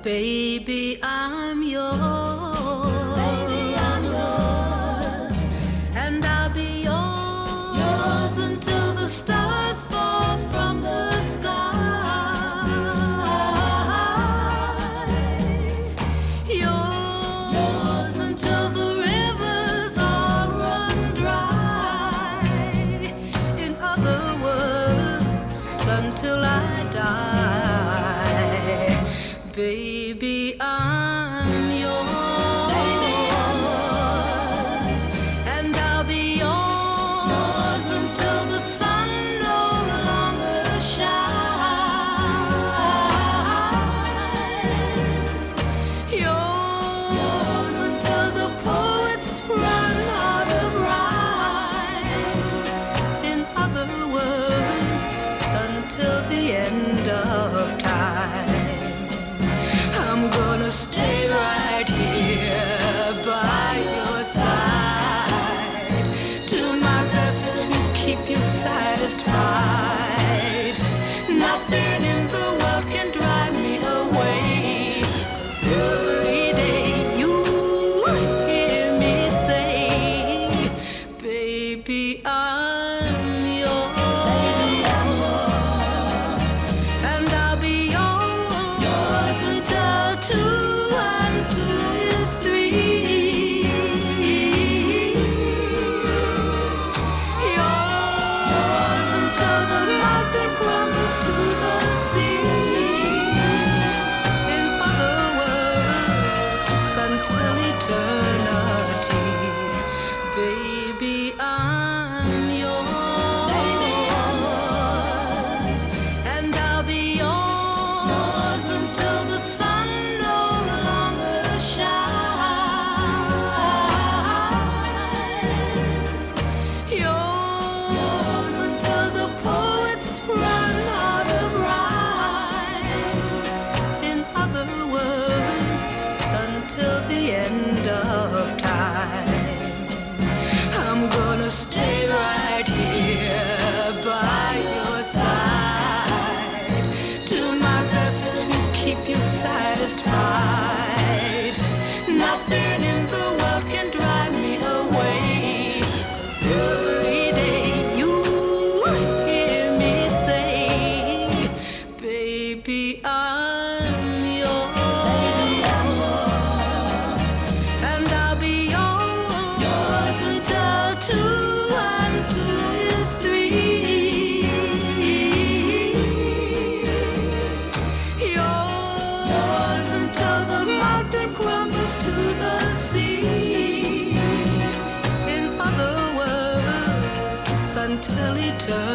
Baby, I'm yours. Baby, I'm yours. And I'll be yours until the stars fall from the sky. Yours until the rivers all run dry. In other words, until I die. Baby, I'm yours. Baby, I'm yours. And I'll be yours until the sun no longer shines. Yours until the poets run out of rhyme. In other words, until the end of time. I'm gonna stay right here by your side. Do my best to keep you satisfied. Nothing in the world can drive me away. 'Cause every day you hear me say, baby, I'm yours. Baby, I'm yours. And I'll be yours until 2 and 2 is 3. Yours until the mountain crumbles to the sea. In other words, until eternity. Baby, I'm yours. Baby, I'm yours. And I'll be yours until the sun no longer shines. Yours until the poets run out of rhyme. In other words, until the end of time. I'm gonna stay right here by your side. Do my best to keep you satisfied. Nothing in the world can drive me away. 'Cause every day you hear me say, baby, I'm yours. Baby, I'm yours. And I'll be yours until 2 and 2 is 3. Yours until the mountain crumbles to the sea. In other words, until eternity.